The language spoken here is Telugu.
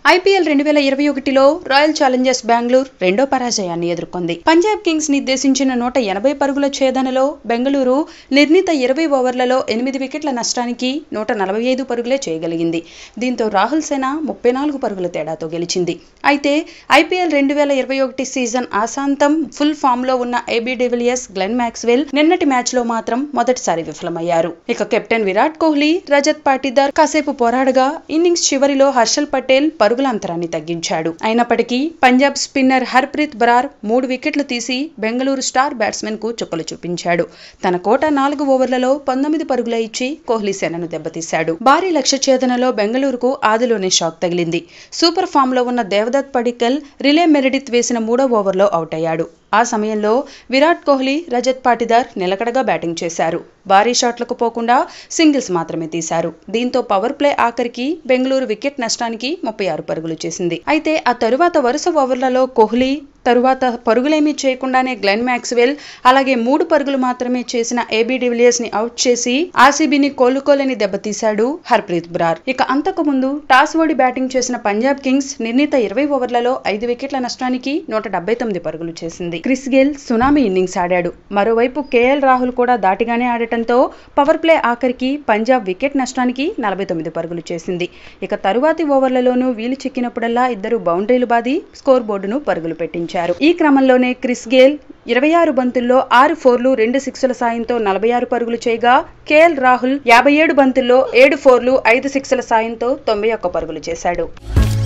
ఐపీఎల్ 2021లో రాయల్ ఛాలెంజర్స్ బెంగళూరు రెండో పరాజయాన్ని ఎదుర్కొంది. పంజాబ్ కింగ్స్ నిర్దేశించిన 180 పరుగుల ఛేదనలో బెంగళూరు నిర్ణీత 20 ఓవర్లలో 8 వికెట్ల నష్టానికి 145 పరుగులే చేయగలిగింది. దీంతో రాహుల్ సేన 34 పరుగుల తేడాతో గెలిచింది. అయితే ఐపీఎల్ 2021 సీజన్ ఆసాంతం ఫుల్ ఫామ్లో ఉన్న ఏబీ డివిలియర్స్, గ్లెన్ మ్యాక్స్వెల్ నిన్నటి మ్యాచ్లో మాత్రం మొదటిసారి విఫలమయ్యారు. ఇక కెప్టెన్ విరాట్ కోహ్లీ, రజత్ పాటీదార్ కాసేపు పోరాడగా ఇన్నింగ్స్ చివరిలో హర్షల్ పటేల్ పరుగుల అంతరాన్ని తగ్గించాడు. అయినప్పటికీ పంజాబ్ స్పిన్నర్ హర్ప్రీత్ బరార్ 3 వికెట్లు తీసి బెంగళూరు స్టార్ బ్యాట్స్మెన్ కు చుక్కలు చూపించాడు. తన కోట 4 ఓవర్లలో 19 పరుగుల ఇచ్చి కోహ్లీ సేనను దెబ్బతీశాడు. భారీ లక్ష్య ఛేదనలో బెంగళూరుకు ఆదిలోనే షాక్ తగిలింది. సూపర్ ఫామ్ లో ఉన్న దేవదత్ పడిక్కల్, రిలే మెరిడిత్ వేసిన 3వ ఓవర్లో అవుట్ అయ్యాడు. ఆ సమయంలో విరాట్ కోహ్లీ, రజత్ పాటీదార్ నిలకడగా బ్యాటింగ్ చేశారు. భారీ షాట్లకు పోకుండా సింగిల్స్ మాత్రమే తీశారు. దీంతో పవర్ ప్లే ఆఖరికి బెంగళూరు వికెట్ నష్టానికి 36 పరుగులు చేసింది. అయితే ఆ తరువాత వరుస ఓవర్లలో కోహ్లీ, తరువాత పరుగులేమీ చేయకుండానే గ్లెన్ మ్యాక్స్వెల్, అలాగే 3 పరుగులు మాత్రమే చేసిన ఏబీ డివిలియర్స్ ని అవుట్ చేసి ఆర్సీబీని కోలుకోలేని దెబ్బతీశాడు హర్ప్రీత్ బరార్. ఇక అంతకు ముందు టాస్ ఓడి బ్యాటింగ్ చేసిన పంజాబ్ కింగ్స్ నిర్ణీత 20 ఓవర్లలో 5 వికెట్ల నష్టానికి 179 పరుగులు చేసింది. క్రిస్ గేల్ సునామీ ఇన్నింగ్స్ ఆడాడు. మరోవైపు కేఎల్ రాహుల్ కూడా దాటిగానే ఆడటంతో పవర్ ప్లే ఆఖరికి పంజాబ్ వికెట్ నష్టానికి 49 పరుగులు చేసింది. ఇక తరువాతి ఓవర్లలోనూ వీలు చిక్కినప్పుడల్లా ఇద్దరు బౌండరీలు బాది స్కోర్ బోర్డును పరుగులు పెట్టించారు. ఈ క్రమంలోనే క్రిస్ గేల్ 26 బంతుల్లో 6 ఫోర్లు 2 సిక్సుల సాయంతో 46 పరుగులు చేయగా, కేఎల్ రాహుల్ 57 బంతుల్లో 7 ఫోర్లు 5 సిక్సుల సాయంతో 91 పరుగులు చేశాడు.